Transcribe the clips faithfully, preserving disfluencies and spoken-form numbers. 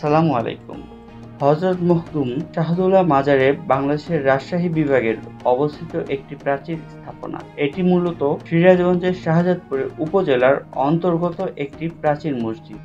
আসসালামু আলাইকুম। হযরত মখদুম শাহদৌলা মাজারে বাংলাদেশের রাজশাহী বিভাগের অবস্থিত একটি প্রাচীন স্থাপনা। এটি মূলত সিরাজগঞ্জের শাহজাদপুর উপজেলার অন্তর্গত একটি প্রাচীন মসজিদ।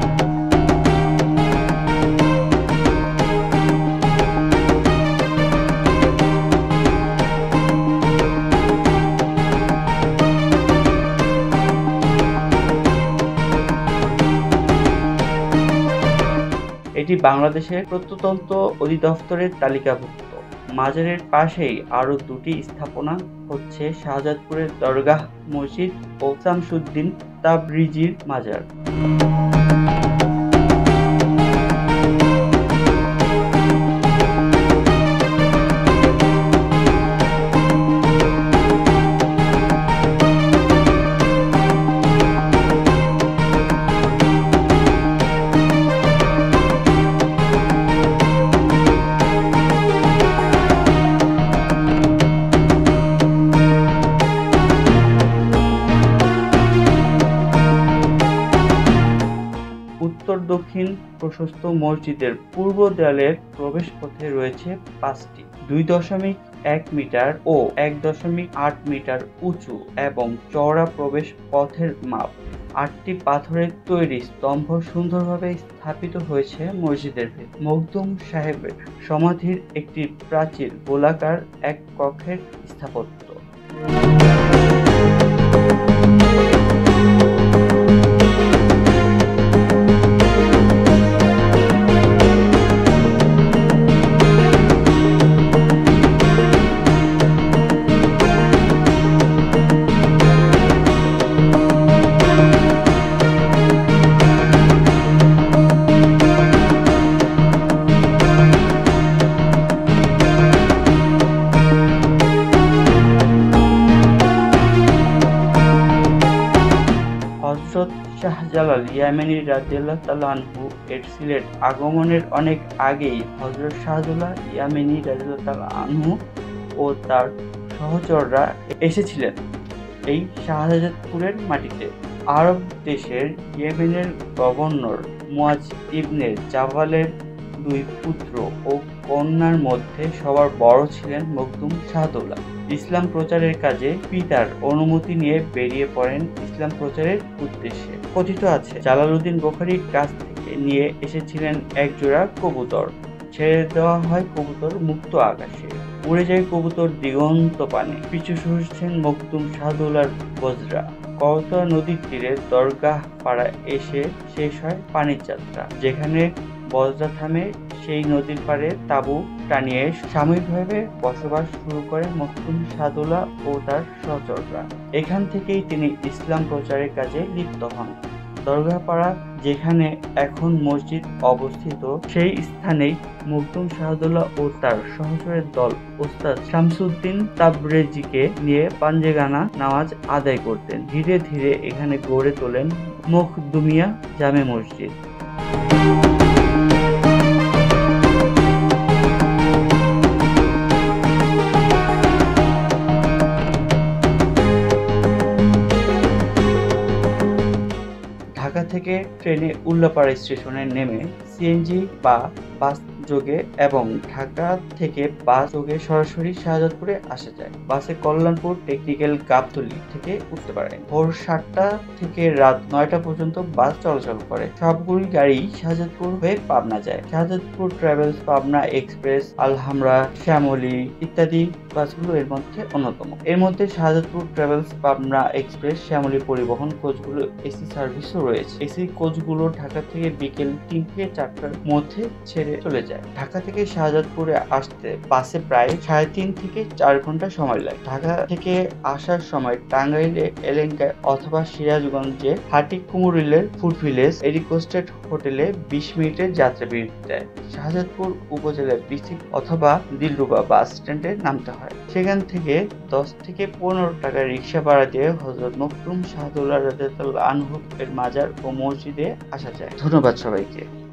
এটি বাংলাদেশের প্রত্নতত্ত্ব অধিদপ্তরের তালিকাভুক্ত। মাজারের পাশেই আরও দুটি স্থাপনা হচ্ছে শাহজাদপুরের দরগাহ মসজিদ ও শামসুদ্দিন তাবরিজির মাজার। উত্তর দক্ষিণ প্রশস্ত মসজিদের পূর্ব দেয়ালের প্রবেশপথে রয়েছে পাঁচটি দুই দশমিক এক মিটার ও এক দশমিক আট মিটার উঁচু এবং চওড়া প্রবেশ পথের মাপ। আটটি পাথরের তৈরি স্তম্ভ সুন্দরভাবে স্থাপিত হয়েছে মসজিদের ভেতর। মখদুম সাহেবের সমাধির একটি প্রাচীর গোলাকার এক কক্ষের স্থাপত্য। হযরত শাহজালাল ইয়েমেনি রাদিয়াল্লাহু তাআলা আনহু এর সিলেট আগমনের অনেক আগেই হযরত শাহজালাল ইয়েমেনি রাদিয়াল্লাহু তাআলা আনহু ও তার সহচররা এসেছিলেন এই শাহজাদপুরের মাটিতে। আরব দেশের ইয়েমেনের গভর্নর মুয়াজ ইবনে জাবালের দুই পুত্র ও কন্যার মধ্যে সবার বড় ছিলেন মখদুম শাহদৌলা। ইসলাম প্রচারের কাজে পিতার অনুমতি নিয়ে বেরিয়ে পড়েন ইসলাম প্রচারের উদ্দেশ্যে। কথিত আছে জালালউদ্দিন বুখারীর কাছ থেকে নিয়ে এসেছিলেন এক জোড়া কবুতর। ছেড়ে দেওয়া হয় কবুতর মুক্ত আকাশে, উড়ে যায় কবুতর দিগন্ত পানে। পিছু সরছেন মখদুম শাহদৌলার বজরা। করতোয়া নদীর তীরে দরগাহ পাড়া এসে শেষ হয় পানির যাত্রা। যেখানে বজরা থামে সেই নদীর পাড়ে তাঁবু টানিয়ে সাময়িকভাবে বসবাস শুরু করে মখদুম শাহদৌলা ও তার সহচররা। এখান থেকেই তিনি ইসলাম প্রচারের কাজে লিপ্ত হন। দরগাহপাড়া যেখানে এখন মসজিদ অবস্থিত, সেই স্থানেই মখদুম শাহদৌলা ও তার সহচরের দল ওস্তাদ শামসুদ্দিন তাবরেজিকে নিয়ে পাঞ্জেগানা নামাজ আদায় করতেন। ধীরে ধীরে এখানে গড়ে তোলেন মখদুমিয়া জামে মসজিদ। ঢাকা থেকে ট্রেনে উল্লাপাড়া স্টেশনে নেমে সিএনজি বা বাস যোগে এবং ঢাকা থেকে বাস যোগে সরাসরি শাহজাদপুরে আসা যায়। বাসে কল্যাণপুর টেকনিক্যাল গাবতলী থেকে উঠতে পারেন। ভোর সাতটা থেকে রাত নয়টা পর্যন্ত বাস চলাচল করে। সবগুলি গাড়ি শাহজাদপুর হয়ে পাবনা যায়। শাহজাদপুর ট্রাভেলস, পাবনা এক্সপ্রেস, আলহামরা, শ্যামলী ইত্যাদি বাসগুলো এর মধ্যে অন্যতম। এর মধ্যে শাহজাদপুর ট্রাভেলস, পাবনা এক্সপ্রেস, শ্যামলী পরিবহন কোচগুলো এসি সার্ভিসও রয়েছে। এসি কোচগুলো ঢাকা থেকে বিকেল তিন থেকে চারটার মধ্যে ছেড়ে চলে যায়। ঢাকা থেকে শাহজাদপুরে আসতে বাসে প্রায় সাড়ে তিন থেকে চার ঘন্টা সময় লাগে। ঢাকা থেকে আসার সময় টাঙ্গাইলে এলেঙ্গায় অথবা সিরাজগঞ্জে হাটি কুমুরিলের ফুড ভিলেজ এরিকোস্টেড হোটেলে বিশ মিনিটের যাত্রা বিরতি দেয়। শাহজাদপুর উপজেলার বিসিক অথবা দিলরুবা বাস স্ট্যান্ডে নামতে হয়। সেখান থেকে দশ থেকে পনেরো টাকা রিক্সা ভাড়া দিয়ে হযরত মখদুম শাহদৌলা রাদিয়াল্লাহু আনহু এর মাজার ও মসজিদে আসা যায়। ধন্যবাদ সবাইকে।